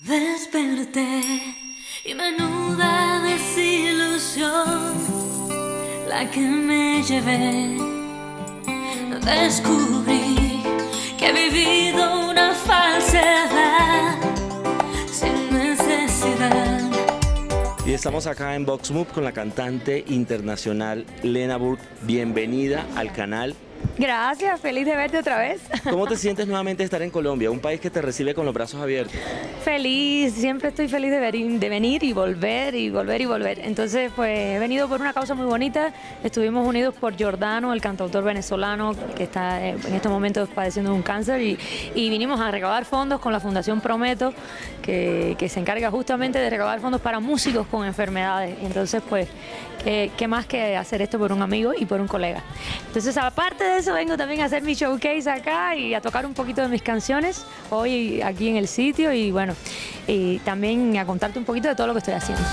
Desperté y menuda desilusión la que me llevé. Descubrí que he vivido una falsedad sin necesidad. Y estamos acá en Vox Move con la cantante internacional Lena Burke. Bienvenida al canal. Gracias, feliz de verte otra vez. ¿Cómo te sientes nuevamente de estar en Colombia, un país que te recibe con los brazos abiertos? Feliz, siempre estoy feliz de venir y volver y volver y volver. Entonces, pues he venido por una causa muy bonita. Estuvimos unidos por Giordano, el cantautor venezolano que está en estos momentos padeciendo un cáncer, y vinimos a recaudar fondos con la Fundación Prometo, que se encarga justamente de recaudar fondos para músicos con enfermedades. Entonces, pues, ¿qué más que hacer esto por un amigo y por un colega? Entonces, aparte de eso, vengo también a hacer mi showcase acá y a tocar un poquito de mis canciones hoy aquí en el sitio, y bueno, y también a contarte un poquito de todo lo que estoy haciendo.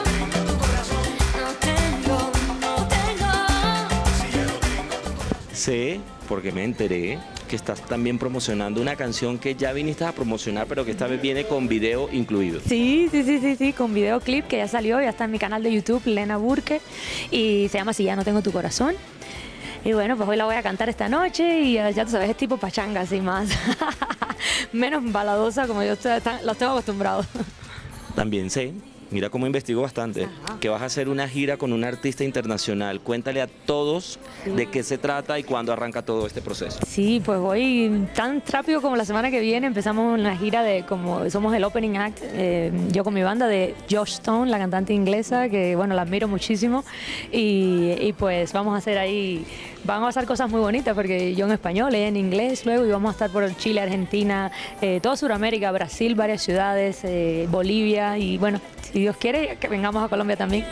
Sé, porque me enteré, que estás también promocionando una canción que ya viniste a promocionar, pero que esta vez viene con video incluido. Sí, con videoclip que ya salió, ya está en mi canal de YouTube, Lena Burke, y se llama Si ya no tengo tu corazón. Y bueno, pues hoy la voy a cantar esta noche y ya tú sabes, es tipo pachanga, así más, menos baladosa como yo los tengo acostumbrados. También sé, mira cómo investigo bastante, que vas a hacer una gira con un artista internacional. Cuéntale a todos de qué se trata y cuándo arranca todo este proceso. Sí, pues voy tan rápido como la semana que viene. Empezamos una gira de, como somos el opening act, yo con mi banda, de Joss Stone, la cantante inglesa, que bueno, la admiro muchísimo, y pues vamos a hacer ahí, van a pasar cosas muy bonitas, porque yo en español, en inglés luego, y vamos a estar por Chile, Argentina, toda Sudamérica, Brasil, varias ciudades, Bolivia, y bueno, si Dios quiere, que vengamos a Colombia también.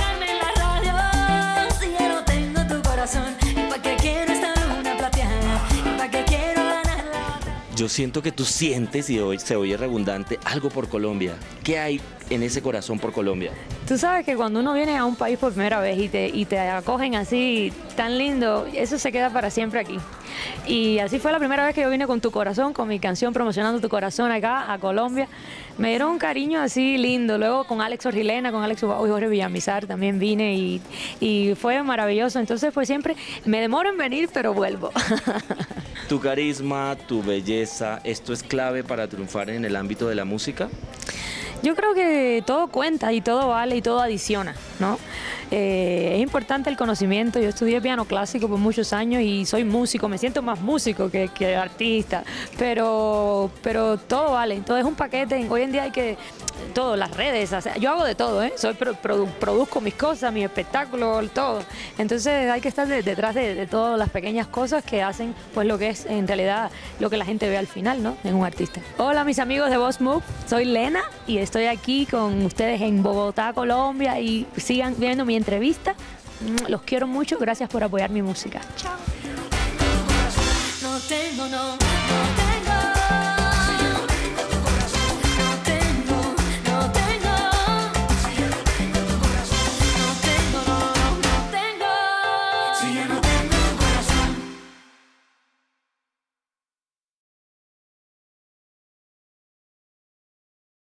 Yo siento que tú sientes, y hoy se oye redundante, algo por Colombia. ¿Qué hay en ese corazón por Colombia? Tú sabes que cuando uno viene a un país por primera vez y te acogen así tan lindo, eso se queda para siempre aquí. Y así fue la primera vez que yo vine con Tu Corazón, con mi canción promocionando Tu Corazón acá a Colombia. Me dieron un cariño así lindo. Luego con Alex Orgilena, con Alex Ubago y Jorge Villamizar también vine, y fue maravilloso. Entonces pues siempre me demoro en venir, pero vuelvo. Tu carisma, tu belleza, ¿esto es clave para triunfar en el ámbito de la música? Yo creo que todo cuenta y todo vale y todo adiciona, ¿no? Es importante el conocimiento. Yo estudié piano clásico por muchos años y soy músico, me siento más músico que artista, pero todo vale, todo es un paquete. Hoy en día hay que, todo, las redes, o sea, yo hago de todo, produzco mis cosas, mis espectáculos, todo. Entonces hay que estar detrás de todas las pequeñas cosas que hacen pues lo que es en realidad lo que la gente ve al final, ¿no?, en un artista. Hola mis amigos de Vox Move, soy Lena y estoy aquí con ustedes en Bogotá, Colombia, y sigan viendo mi entrevista. Los quiero mucho, gracias por apoyar mi música. Chao. No tengo, no.